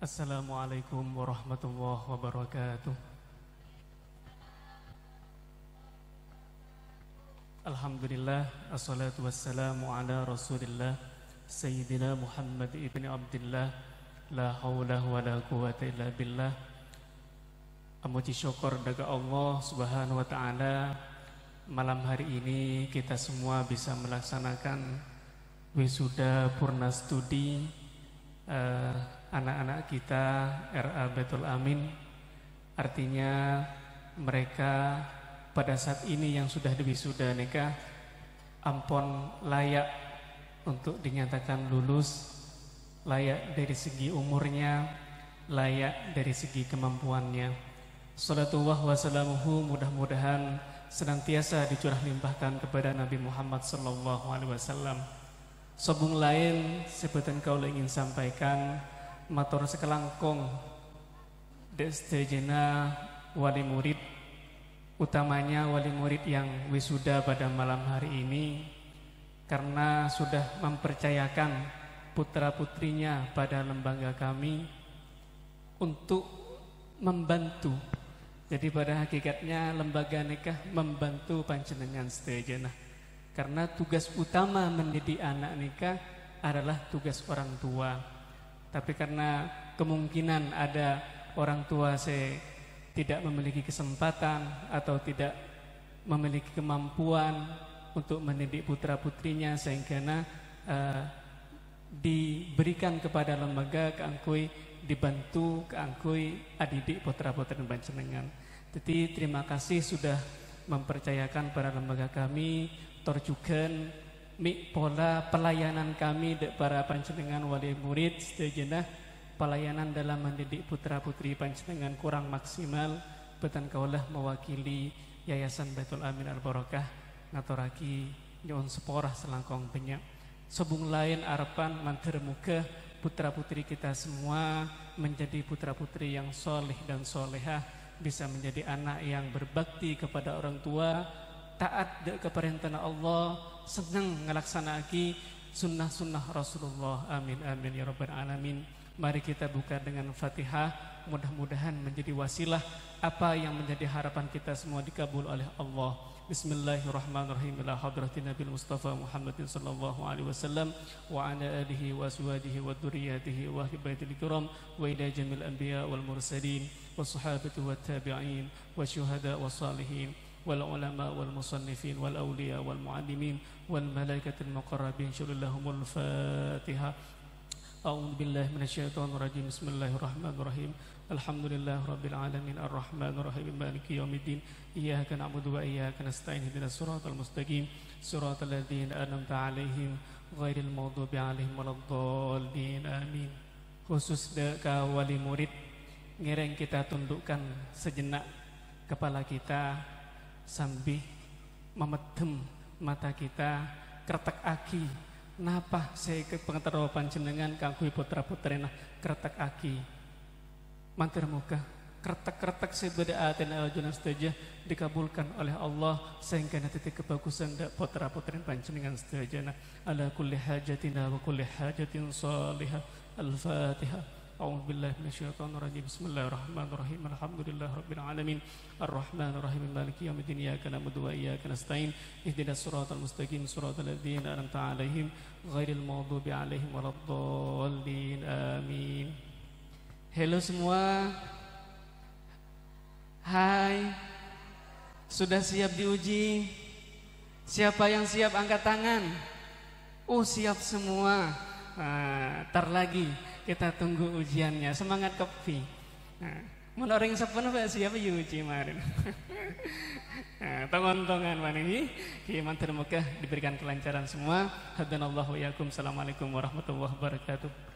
Assalamualaikum warahmatullahi wabarakatuh. Alhamdulillah, assalatu wassalamu ala rasulillah Sayyidina Muhammad ibn Abdillah. La hawla wa la quwata illa billah. Amuji syukur daga Allah subhanahu wa ta'ala, malam hari ini kita semua bisa melaksanakan wisuda purna studi anak-anak kita RA Baitul Amin. Artinya mereka pada saat ini yang sudah diwisuda nikah ampun layak untuk dinyatakan lulus, layak dari segi umurnya, layak dari segi kemampuannya. Salatullah wa salamuhu mudah-mudahan senantiasa dicurah limpahkan kepada Nabi Muhammad sallallahu alaihi wasallam. Sobung lain sebutan kau ingin sampaikan matur sekelangkong destejena wali murid, utamanya wali murid yang wisuda pada malam hari ini, karena sudah mempercayakan putra-putrinya pada lembaga kami untuk membantu. Jadi pada hakikatnya lembaga nikah membantu panjenengan sedaya, karena tugas utama mendidik anak nikah adalah tugas orang tua. Tapi karena kemungkinan ada orang tua tidak memiliki kesempatan atau tidak memiliki kemampuan untuk mendidik putra-putrinya, sehingga diberikan kepada lembaga keangkui dibantu keangkui adidik putra-putri panjenengan. Jadi terima kasih sudah mempercayakan pada lembaga kami, torjukan mik pola pelayanan kami dek para panjenengan wali murid sedaya. Pelayanan dalam mendidik putra-putri panjenengan kurang maksimal, betan kaulah mewakili Yayasan Baitul Amin Al-Barakah ngaturaki nyuwun seporah selangkong banyak. Sebung lain harapan mantir muka putra-putri kita semua menjadi putra-putri yang soleh dan solehah, bisa menjadi anak yang berbakti kepada orang tua, taat kepada Allah, senang ngelaksanaki sunnah-sunnah Rasulullah. Amin amin ya rabbal alamin. Mari kita buka dengan Fatihah, mudah-mudahan menjadi wasilah apa yang menjadi harapan kita semua dikabul oleh Allah. Bismillahirrahmanirrahim. Ila hadratin Nabi Mustafa Muhammadin sallallahu alaihi wasallam wa ala alihi wa aswajihi wa dzurriyyatihi wa ahli baitil kiram wa ila jamil anbiya wal mursalin wa sahabati wat tabi'in wa syuhada was salihin wal ulama wal musannifin wal awliya wal muallimin wal malaikatil muqarrabin. Syurillahumul Fatihah. A'udzu billahi minasyaitonir rajim. Bismillahirrahmanirrahim. Alhamdulillah rabbil alamin arrahmanir rahim maliki yaumiddin. Iyyaka na'budu wa iyyaka nasta'in. Ihdinas siratal mustaqim. Siratal ladzina an'amta 'alaihim ghairil maghdubi 'alaihim waladdallin. Amin. Khusus ka wali murid, ngereng kita tundukkan sejenak kepala kita sambil memedem mata kita, kretek aki. Napa saya ke pengetahuan panjenengan kangkui putra-putrina kretek aki mantir muka kretek-kretek sebeda aten ajunan setuju dikabulkan oleh Allah, sehingga nanti kebagusan dak putra-putrin panjenengan setuju ala kulli hajatina wa kulli hajatin salihah. Al-Fatihah. A'udzu billahi minasyaitonir rajim. Bismillahirrahmanirrahim. Alhamdulillahirabbil alamin. Arrahmanir rahim. Maliki yaumiddin. Iyyaka na'budu wa iyyaka nasta'in. Ihdinas siratal mustaqim. Siratal ladzina an'amta 'alaihim ghairil maghdubi 'alaihim waladdallin. Amin. Halo semua. Hai. Sudah siap diuji? Siapa yang siap angkat tangan? Oh, siap semua. Tar lagi kita tunggu ujiannya. Semangat kopi. Menoreng sepuluh siapa uji kemarin. Tongon-tongan mana ini? Mantir Mekah diberikan kelancaran semua. Hadanallahu wa iyyakum. Assalamualaikum warahmatullahi wabarakatuh.